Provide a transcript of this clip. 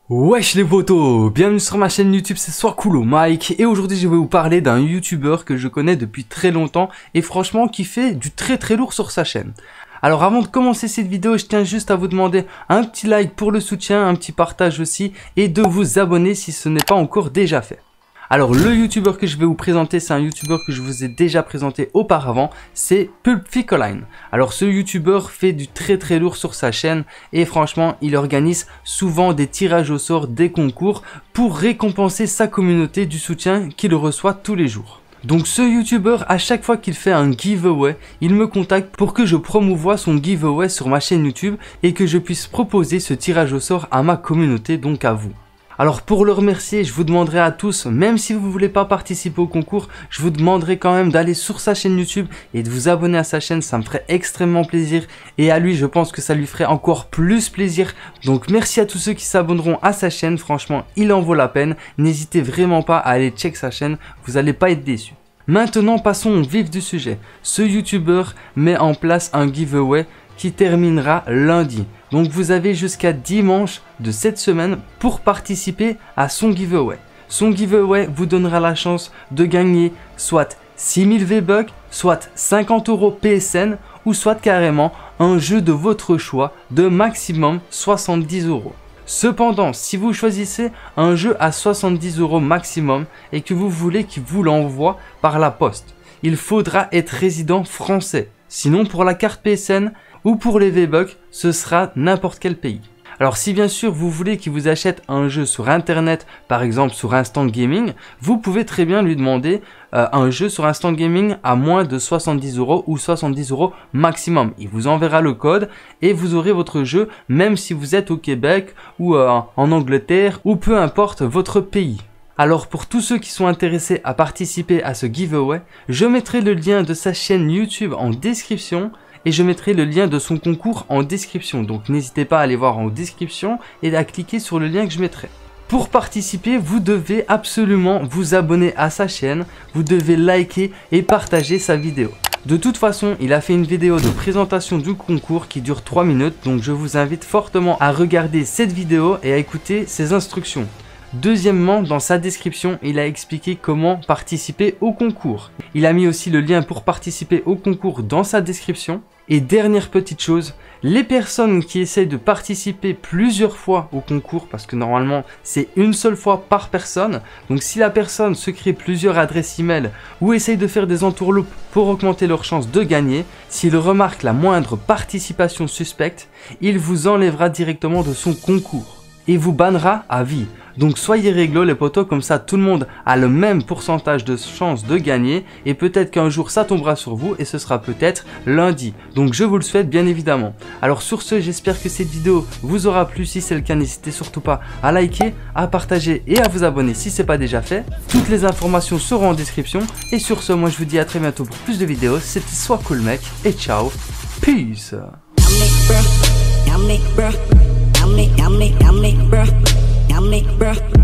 Wesh les potos, bienvenue sur ma chaîne YouTube, c'est Soiscoolo Mike et aujourd'hui je vais vous parler d'un YouTuber que je connais depuis très longtemps et franchement qui fait du très lourd sur sa chaîne. Alors avant de commencer cette vidéo, je tiens juste à vous demander un petit like pour le soutien, un petit partage aussi et de vous abonner si ce n'est pas encore déjà fait. Alors le YouTuber que je vais vous présenter, c'est un YouTuber que je vous ai déjà présenté auparavant, c'est Pulpficoline. Alors ce YouTuber fait du très lourd sur sa chaîne et franchement il organise souvent des tirages au sort, des concours pour récompenser sa communauté du soutien qu'il reçoit tous les jours. Donc ce YouTuber, à chaque fois qu'il fait un giveaway, il me contacte pour que je promouvoie son giveaway sur ma chaîne YouTube et que je puisse proposer ce tirage au sort à ma communauté, donc à vous. Alors pour le remercier, je vous demanderai à tous, même si vous ne voulez pas participer au concours, je vous demanderai quand même d'aller sur sa chaîne YouTube et de vous abonner à sa chaîne, ça me ferait extrêmement plaisir. Et à lui, je pense que ça lui ferait encore plus plaisir. Donc merci à tous ceux qui s'abonneront à sa chaîne, franchement, il en vaut la peine. N'hésitez vraiment pas à aller check sa chaîne, vous n'allez pas être déçus. Maintenant, passons au vif du sujet. Ce YouTuber met en place un giveaway qui terminera lundi. Donc vous avez jusqu'à dimanche de cette semaine pour participer à son giveaway. Son giveaway vous donnera la chance de gagner soit 6000 V-Bucks, soit 50 € PSN ou soit carrément un jeu de votre choix de maximum 70 €. Cependant, si vous choisissez un jeu à 70 € maximum et que vous voulez qu'il vous l'envoie par la poste, il faudra être résident français. Sinon pour la carte PSN ou pour les V-Bucks, ce sera n'importe quel pays. Alors si bien sûr vous voulez qu'il vous achète un jeu sur internet, par exemple sur Instant Gaming, vous pouvez très bien lui demander un jeu sur Instant Gaming à moins de 70 € ou 70 € maximum. Il vous enverra le code et vous aurez votre jeu même si vous êtes au Québec ou en Angleterre ou peu importe votre pays. Alors pour tous ceux qui sont intéressés à participer à ce giveaway, je mettrai le lien de sa chaîne YouTube en description et je mettrai le lien de son concours en description. Donc n'hésitez pas à aller voir en description et à cliquer sur le lien que je mettrai. Pour participer, vous devez absolument vous abonner à sa chaîne, vous devez liker et partager sa vidéo. De toute façon, il a fait une vidéo de présentation du concours qui dure 3 minutes, donc je vous invite fortement à regarder cette vidéo et à écouter ses instructions. Deuxièmement, dans sa description, il a expliqué comment participer au concours. Il a mis aussi le lien pour participer au concours dans sa description. Et dernière petite chose, les personnes qui essayent de participer plusieurs fois au concours, parce que normalement c'est une seule fois par personne, donc si la personne se crée plusieurs adresses email ou essaye de faire des entourloupes pour augmenter leurs chances de gagner, s'il remarque la moindre participation suspecte, il vous enlèvera directement de son concours et vous bannera à vie. Donc soyez réglo les potos, comme ça tout le monde a le même pourcentage de chances de gagner et peut-être qu'un jour ça tombera sur vous et ce sera peut-être lundi. Donc je vous le souhaite bien évidemment. Alors sur ce, j'espère que cette vidéo vous aura plu. Si c'est le cas, n'hésitez surtout pas à liker, à partager et à vous abonner si ce n'est pas déjà fait. Toutes les informations seront en description et sur ce, moi je vous dis à très bientôt pour plus de vidéos. C'était Soiscoolo Mec et ciao, peace. Yummy, bruh.